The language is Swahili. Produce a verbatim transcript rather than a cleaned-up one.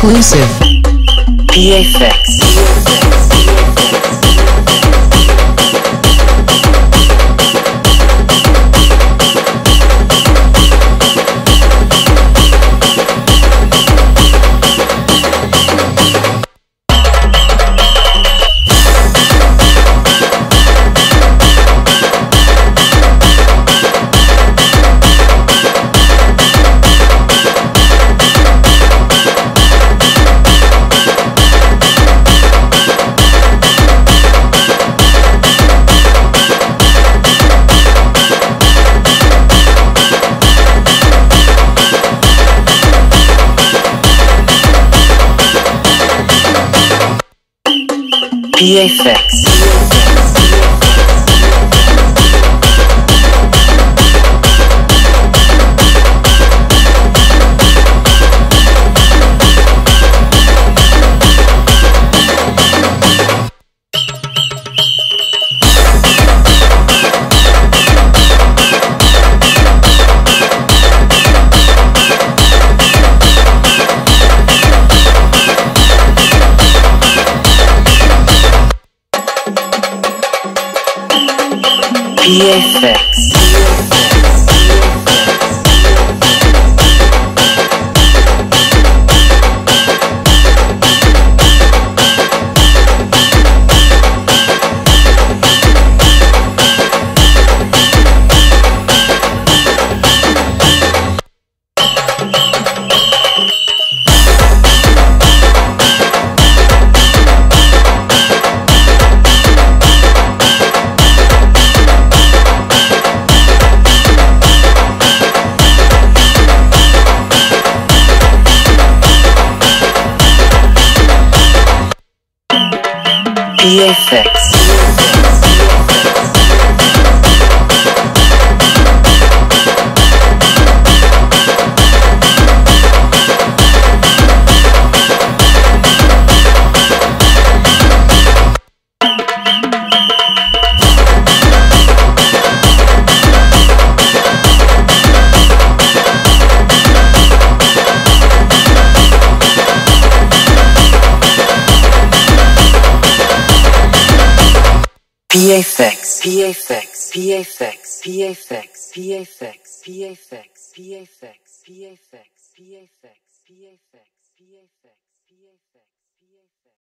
exclusive. P F X. P F X. P F X. P F X. P F X, P F X, P F X, P F X, P F X, P F X, P F X, P F X, P F X, P F X, P F X, P F X, P F X.